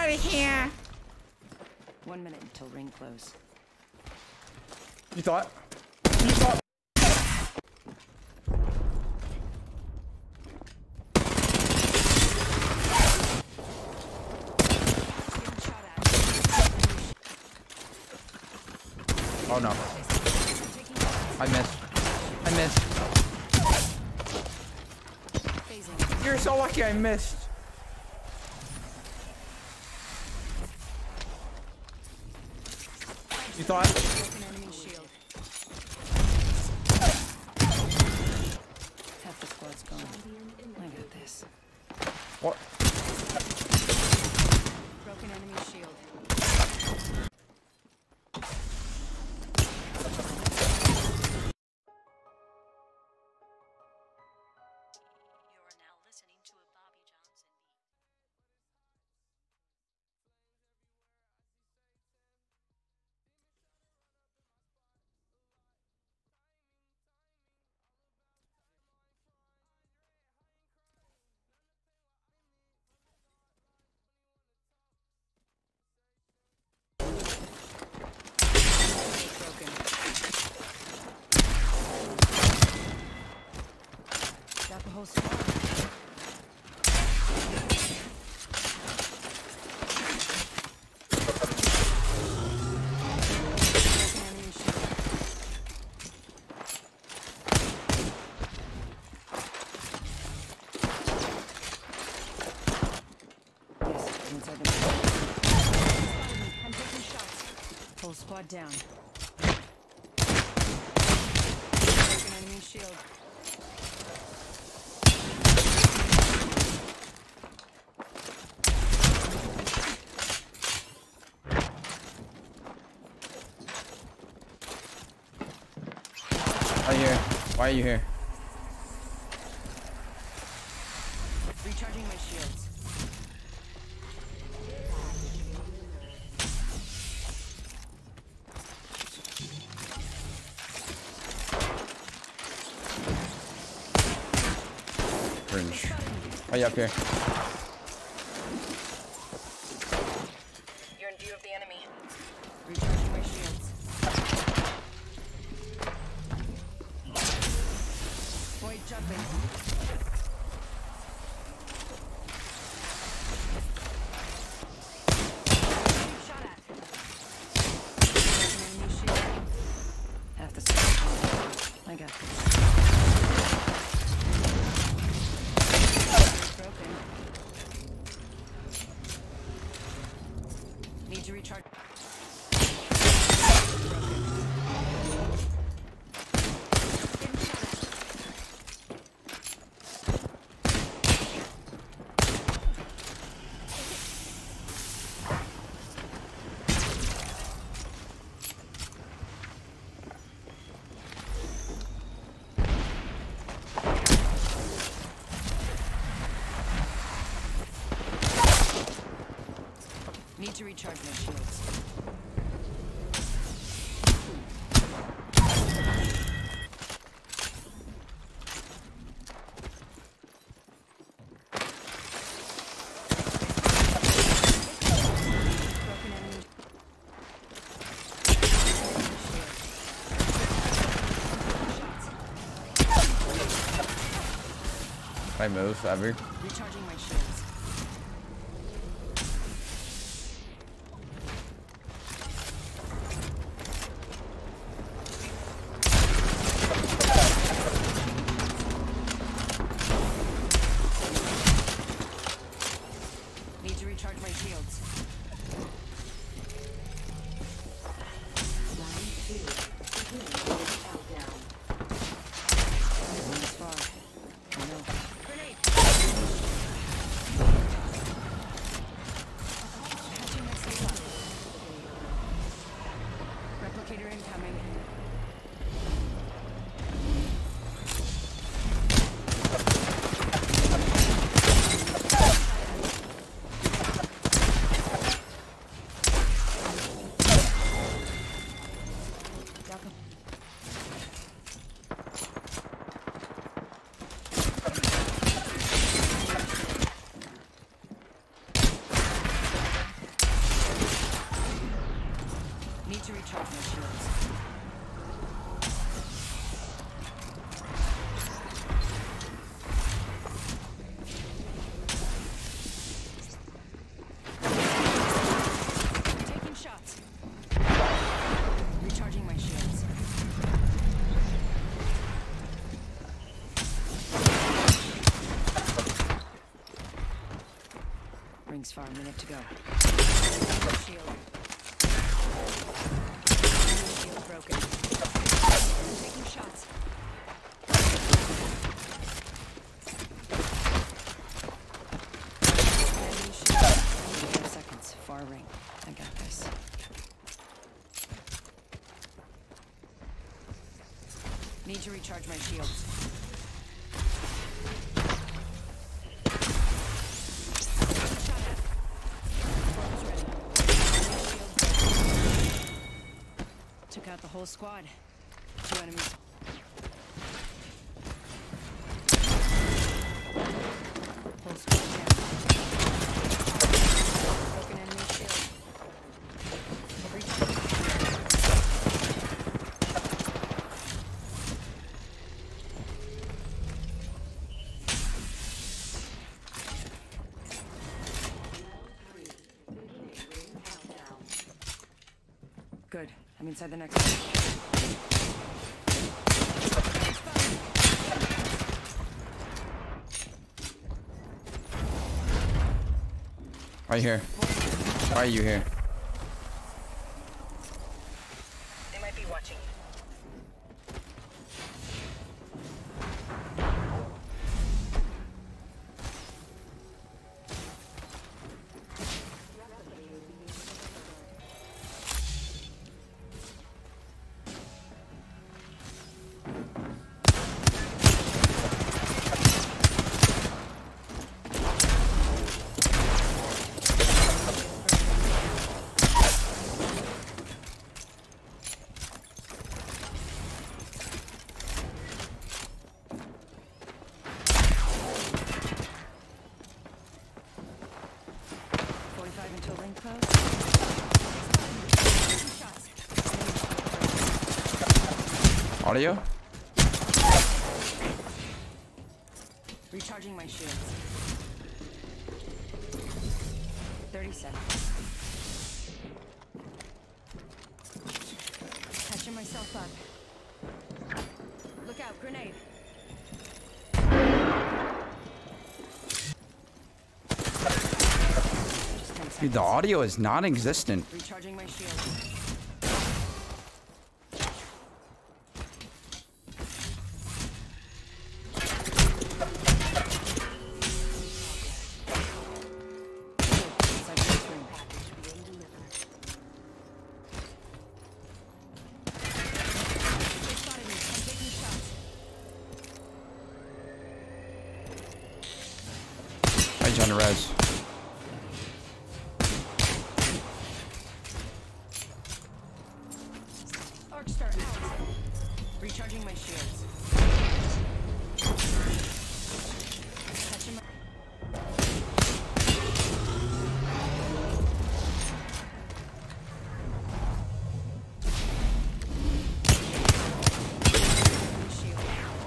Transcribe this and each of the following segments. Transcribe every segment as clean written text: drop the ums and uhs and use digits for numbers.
out of here. 1 minute until ring close. You thought? You thought? Oh no. I missed. I missed. You're so lucky I missed. You thought? Half the squad's gone. I got this. What? Broken enemy shield. Got the whole squad. I'm taking shots. Whole squad down. Broken enemy shield. Why are you here? Why are you here? Recharging my shields. Cringe. Why are you up here? You're in view of the enemy. Recharging my shields. Void jumping. Shot at. Enemy shield. Half the squad. I got this. Broken. Need to recharge. Need to recharge my shields. Broken enemy. I move ever. Recharging my shields. Need to recharge my shields. One's far. I know. Grenade. Rings far, minute to go. Shield. Shield broken. Taking shots. Enemy shield. 5 seconds. Far ring. I got this. Need to recharge my shields. Took out the whole squad. 2 enemies. Whole squad down. Broken enemy shield. Good. I'm inside the next one. Right here. Why are you here? They might be watching you. Until ring close. Shots. Audio? Recharging my shields. 30 seconds. Catching myself up. Look out, grenade. Dude, the audio is non-existent. Recharging my shield. Hi, John Rez. Arcstar out. Recharging my shields. Catching my... Shield.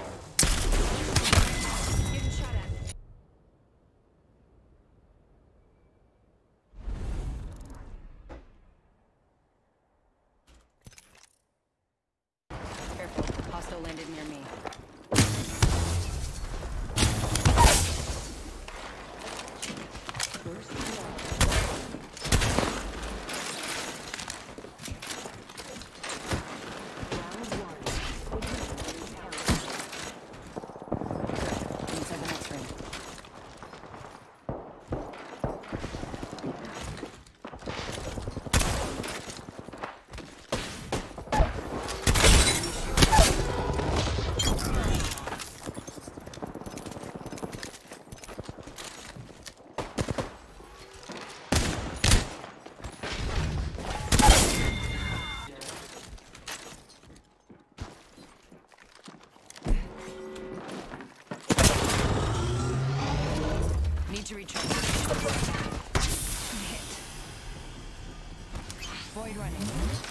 Getting shot at. Careful. Hostile landed near me. Inside the next ring. Need to recharge. Hit. Void running.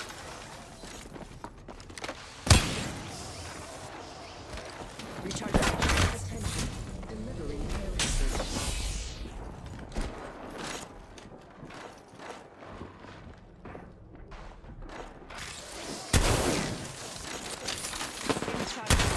Recharge. Attention. Delivering care package. Getting shot at.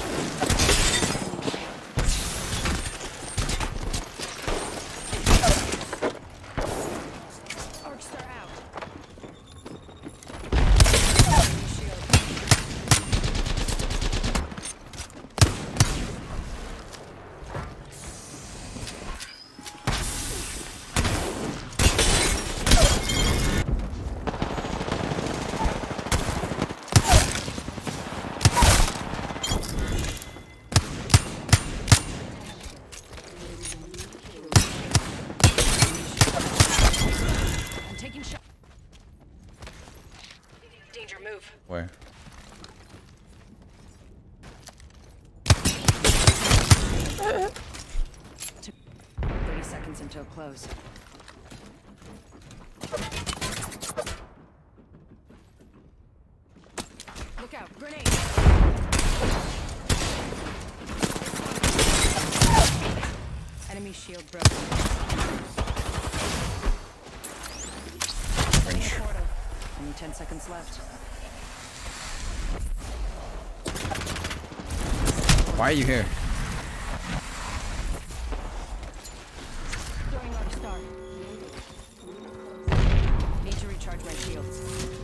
Where? Took 30 seconds until close. Look out, grenade! Enemy shield broken. Range. Portal. Only 10 seconds left. Why are you here? Throwing Arc Star. Need to recharge my shields.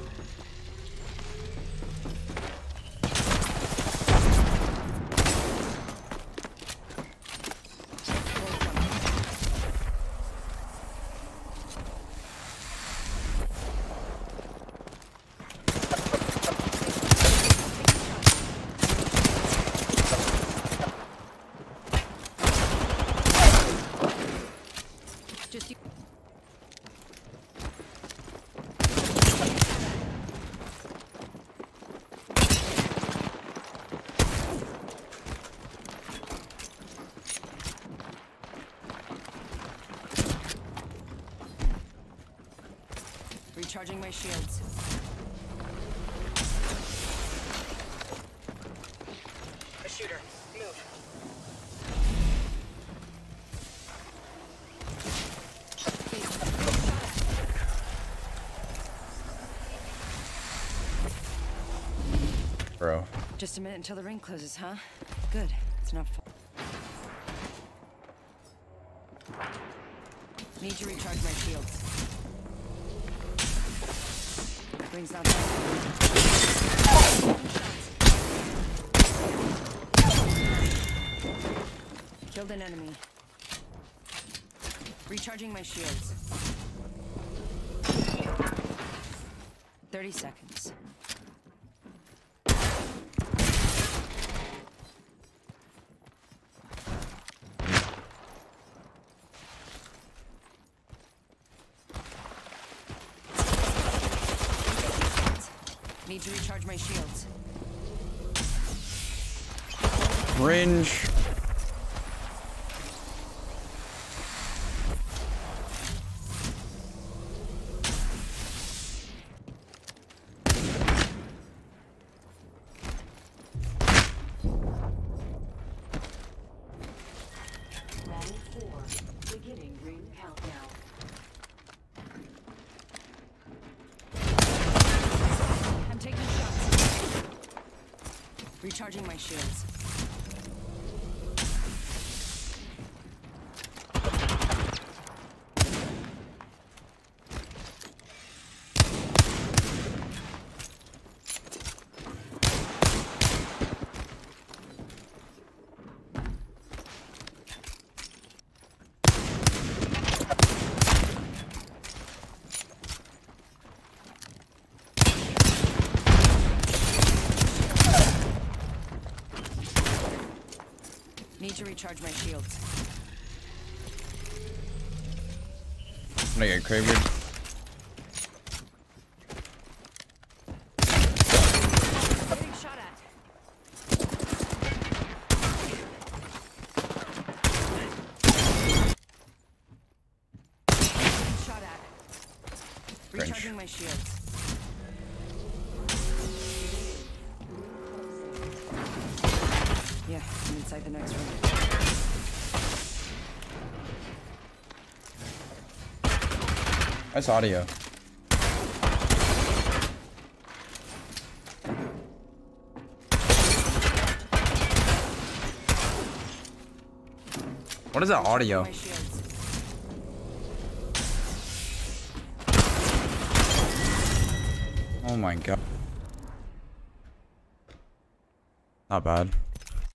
Just you. Recharging my shields. A shooter. Move. Bro. Just a minute until the ring closes, huh? Good. It's not full. Need to recharge my shields. Rings not down. Killed an enemy. Recharging my shields. 30 seconds. Need to recharge my shields. Cringe. Round 4. Beginning ring countdown. I'm taking shots. Recharging my shields. Need to recharge my shields. I'm gonna get cravered. Getting shot at. Getting shot at. Cringe. Recharging my shields. Yeah, I'm inside the next room. That's audio. What is that audio? My shields. Oh my god. Not bad.